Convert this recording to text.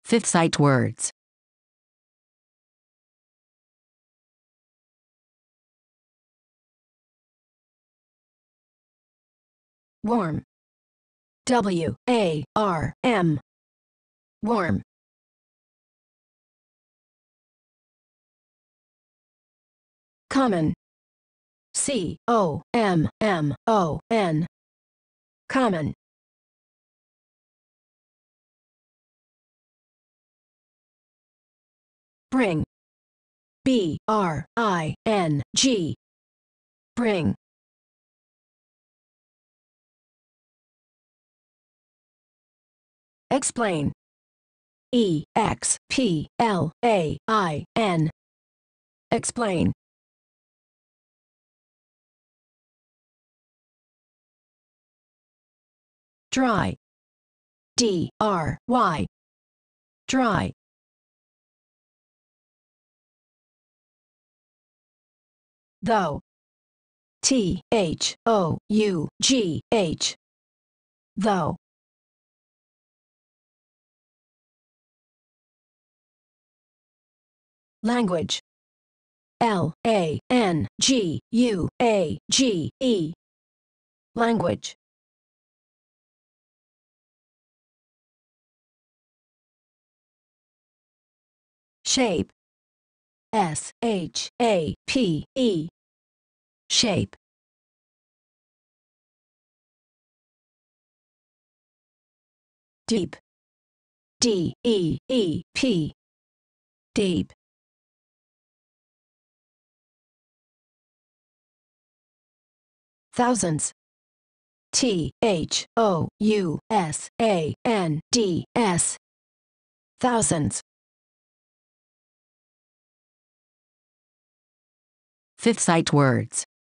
Fifth sight words. Warm. W-A-R-M. Warm. Common. C-O-M-M-O-N. Common. Bring. B-R-I-N-G. Bring. Explain. E-X-P-L-A-I-N. Explain. Dry. D-R-Y. Dry. Though. T-H-O-U-G-H. Though. Language. L-A-N-G-U-A-G-E. Language. Shape. S-H-A-P-E. Shape. Deep. D-E-E-P. Deep. Thousands. T-H-O-U-S-A-N-D-S. Thousands. Fifth sight words.